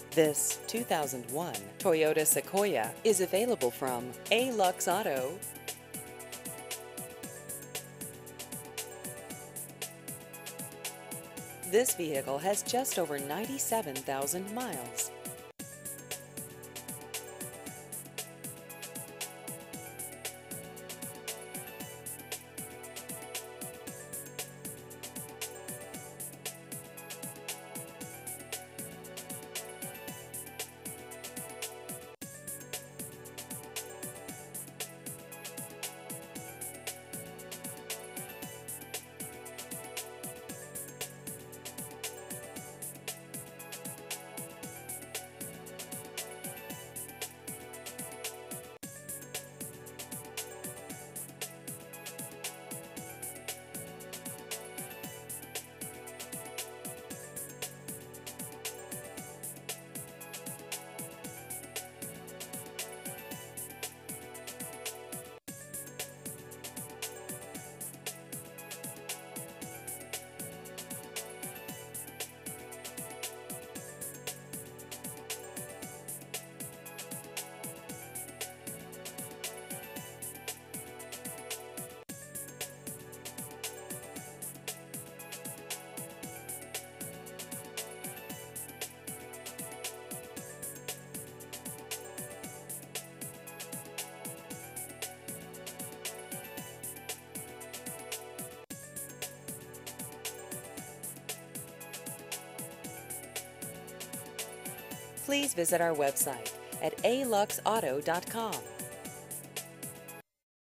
This 2001 Toyota Sequoia is available from A-Lux Auto. This vehicle has just over 97,000 miles. Please visit our website at aluxauto.com.